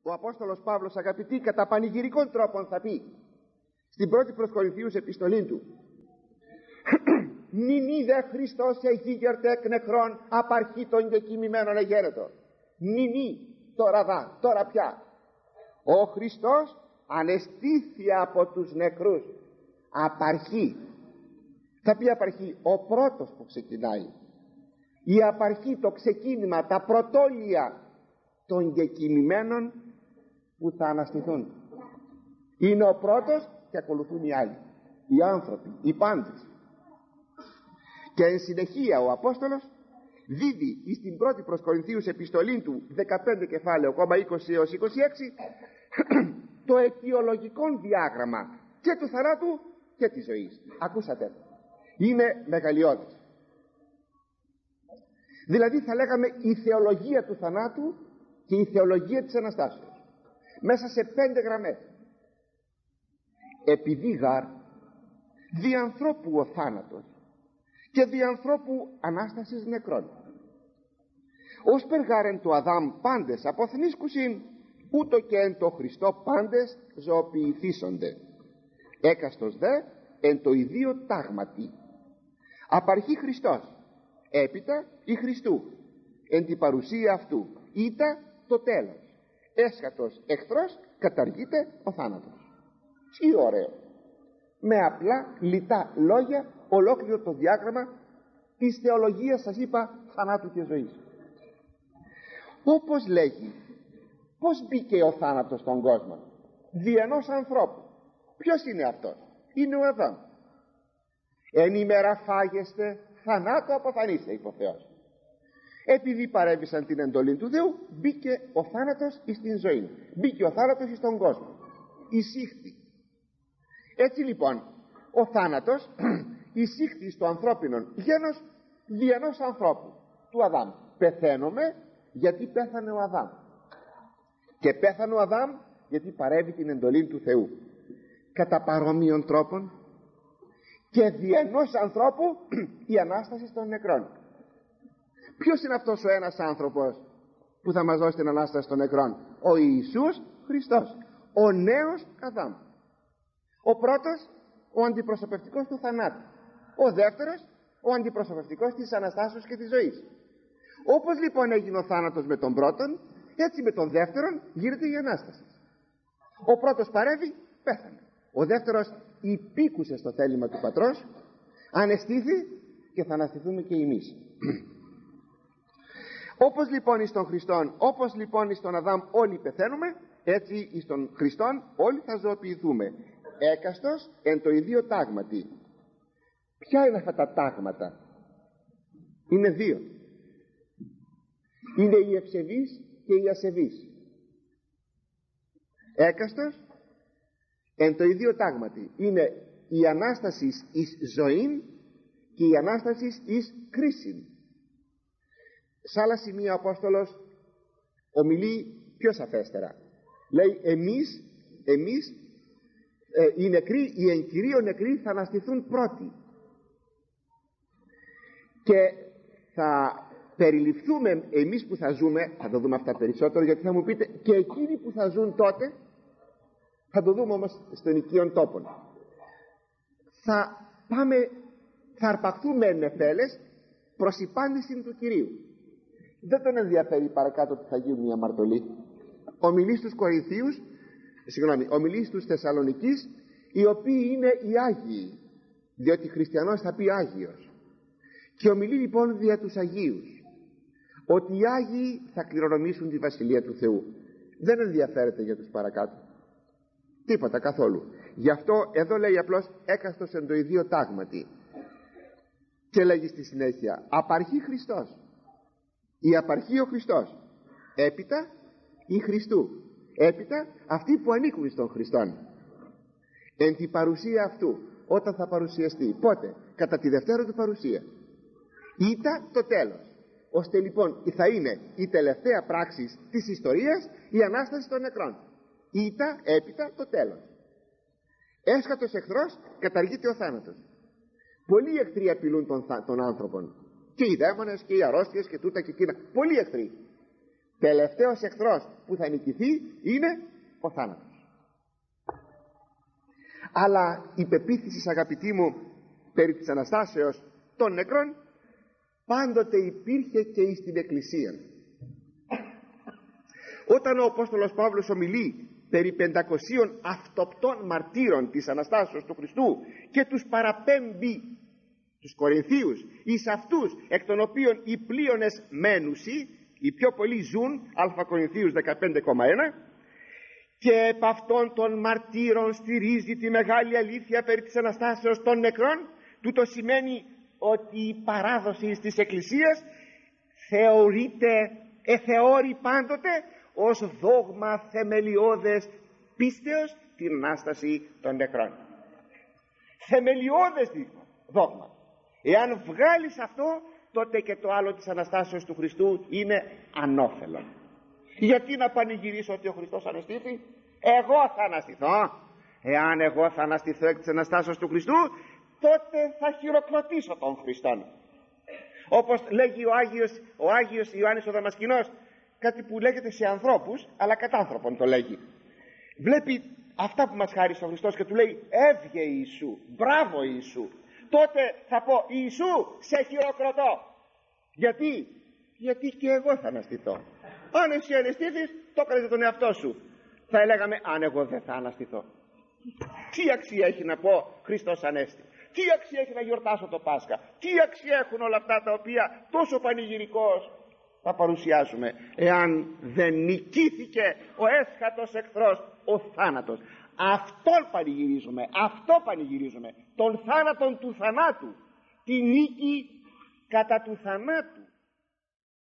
ο Απόστολος Παύλος, αγαπητοί, κατά πανηγυρικών τρόπων θα πει στην πρώτη προς Κορινθίους επιστολή του: νυν είδε Χριστός εγίγερτε εκ νεκρών, απαρχή των κεκοιμημένων εγέρετο. Νυν, τώρα πια ο Χριστός ανεστήθη από τους νεκρούς. Απαρχή. Θα πει απαρχή, ο πρώτος που ξεκινάει. Η απαρχή, το ξεκίνημα, τα πρωτόλια των κεκοιμημένων που θα αναστηθούν. Είναι ο πρώτος και ακολουθούν οι άλλοι, οι άνθρωποι, οι πάντες. Και εν συνεχεία ο Απόστολος δίδει στην πρώτη προς Κορινθίους επιστολή του 15 κεφάλαιο, 20 έως 26 το αιτιολογικό διάγραμμα και του θανάτου και της ζωής. Ακούσατε, είναι μεγαλειώδης. Δηλαδή θα λέγαμε η θεολογία του θανάτου και η θεολογία της Αναστάσεως μέσα σε 5 γραμμές. Επειδή γαρ δι' ανθρώπου ο θάνατος και δι' ανθρώπου Ανάστασης νεκρών, ως περγάρεν το Αδάμ πάντες αποθνίσκουσιν, ούτω και εν το Χριστό πάντες ζωοποιηθήσονται. Έκαστος δε εν το ιδίο τάγματι. Απαρχή Χριστός, έπειτα η Χριστού, εν την παρουσία αυτού, ήτα το τέλος. Έσχατος εχθρός, καταργείται ο θάνατος. Τι ωραίο! Με απλά λιτά λόγια ολόκληρο το διάγραμμα της θεολογίας, σας είπα, θανάτου και ζωής. Όπως λέγει, πώς μπήκε ο θάνατος στον κόσμο? Δι' ενός ανθρώπου. Ποιος είναι αυτός? Είναι ο Αδάμ. Εν ημέρα φάγεστε, θανάτου αποθανείστε, είπε ο Θεός. Επειδή παρέβησαν την εντολή του Θεού, μπήκε ο θάνατος στην ζωή. Μπήκε ο θάνατος στον κόσμο. Εισήχθη. Έτσι λοιπόν ο θάνατος εισήχθη στο ανθρώπινο γένος δι' ενός ανθρώπου, του Αδάμ. Πεθαίνουμε γιατί πέθανε ο Αδάμ, και πέθανε ο Αδάμ γιατί παρέβη την εντολή του Θεού. Κατά παρόμοιων τρόπων και δι' ενός ανθρώπου η Ανάσταση των νεκρών. Ποιος είναι αυτός ο ένας άνθρωπος που θα μας δώσει την Ανάσταση των νεκρών? Ο Ιησούς Χριστός, ο νέος Αδάμ. Ο πρώτος, ο αντιπροσωπευτικός του θανάτου. Ο δεύτερος, ο αντιπροσωπευτικός της Αναστάσεως και της ζωής. Όπως λοιπόν έγινε ο θάνατος με τον πρώτον, έτσι με τον δεύτερον γίνεται η Ανάσταση. Ο πρώτος παρέβη, πέθανε. Ο δεύτερος υπήκουσε στο θέλημα του Πατρός, ανεστήθη και θα αναστηθούμε και εμείς. Όπως λοιπόν εις τον Χριστόν, όπως λοιπόν εις τον Αδάμ όλοι πεθαίνουμε, έτσι εις τον Χριστόν όλοι θα ζωοποιηθούμε. Έκαστος εν το ιδίο τάγματι. Ποια είναι αυτά τα τάγματα? Είναι 2. Είναι οι ευσεβείς και οι ασεβείς. Έκαστος εν το ιδίο τάγματι. Είναι η Ανάσταση εις ζωήν και η Ανάσταση εις κρίσιν. Σε άλλα σημεία ο Απόστολος ομιλεί πιο σαφέστερα. Λέει εμείς οι νεκροί, οι εν κυρίω νεκροί θα αναστηθούν πρώτοι και θα περιληφθούμε εμείς που θα ζούμε. Θα το δούμε αυτά περισσότερο, γιατί θα μου πείτε και εκείνοι που θα ζουν τότε. Θα το δούμε όμως στον οικείον τόπον. Θα αρπαχθούμε εν νεφέλες προς υπάντηση του Κυρίου. Δεν τον ενδιαφέρει παρακάτω τι θα γίνουν οι αμαρτωλοί. Ομιλεί στους Κορινθίους, ομιλεί στους Θεσσαλονικείς, οι οποίοι είναι οι Άγιοι, διότι χριστιανός θα πει Άγιος, και ομιλεί λοιπόν δια τους Αγίους, ότι οι Άγιοι θα κληρονομήσουν τη Βασιλεία του Θεού. Δεν ενδιαφέρεται για τους παρακάτω τίποτα καθόλου. Γι' αυτό εδώ λέει απλώς έκαστος εν το ιδίο τάγματι, και λέγει στη συνέχεια απαρχή Χριστός, η απαρχή ο Χριστός, έπειτα η Χριστού, έπειτα αυτοί που ανήκουν στον Χριστόν, εν την παρουσία αυτού, όταν θα παρουσιαστεί. Πότε? Κατά τη δευτέρα του παρουσία. Ήτα το τέλος, ώστε λοιπόν θα είναι η τελευταία πράξη της ιστορίας, η Ανάσταση των νεκρών. Ήτα, έπειτα το τέλος. Έσχατος εχθρός, καταργείται ο θάνατος. Πολλοί εχθροί απειλούν τον άνθρωπον, και οι δαίμονες και οι αρρώστιες και τούτα και εκείνα. Πολλοί εχθροί. Τελευταίος εχθρός που θα νικηθεί είναι ο θάνατος. Αλλά η πεποίθηση, αγαπητοί μου, περί της Αναστάσεως των νεκρών πάντοτε υπήρχε και στην Εκκλησία. Όταν ο Απόστολος Παύλος ομιλεί περί 500 αυτοπτών μαρτύρων της Αναστάσεως του Χριστού και τους παραπέμπει τους Κορινθίους εις αυτούς εκ των οποίων οι πλείονες μένουσι, οι πιο πολλοί ζουν, Α Κορινθίους 15,1, και επ' αυτών των μαρτύρων στηρίζει τη μεγάλη αλήθεια περί της Αναστάσεως των νεκρών. Τούτο σημαίνει ότι η παράδοση της Εκκλησίας εθεώρει πάντοτε ως δόγμα θεμελιώδες πίστεως την Ανάσταση των νεκρών. Θεμελιώδες δόγμα. Εάν βγάλεις αυτό, τότε και το άλλο της Αναστάσεως του Χριστού είναι ανώφελο. Γιατί να πανηγυρίσω ότι ο Χριστός αναστήθη? Εγώ θα αναστηθώ. Εάν εγώ θα αναστηθώ εκ της Αναστάσεως του Χριστού, τότε θα χειροκροτήσω τον Χριστόν. Όπως λέγει ο Άγιος Ιωάννης ο Δαμασκηνός, κάτι που λέγεται σε ανθρώπους, αλλά κατά άνθρωπον το λέγει. Βλέπει αυτά που μας χάρισε ο Χριστός και του λέει έβγε Ιησού, μπράβο Ιησού. Τότε θα πω Ιησού, σε χειροκροτώ. Γιατί και εγώ θα αναστηθώ. Αν εσύ αναστήθεις, το έκανες τον εαυτό σου. Θα έλεγαμε αν εγώ δεν θα αναστηθώ. Τι αξία έχει να πω Χριστός Ανέστη? Τι αξία έχει να γιορτάσω το Πάσχα? Τι αξία έχουν όλα αυτά τα οποία τόσο πανηγυρικώς θα παρουσιάσουμε, εάν δεν νικήθηκε ο έσχατος εχθρός, ο θάνατος? Αυτόν πανηγυρίζουμε, τον θάνατον του θανάτου, τη νίκη κατά του θανάτου.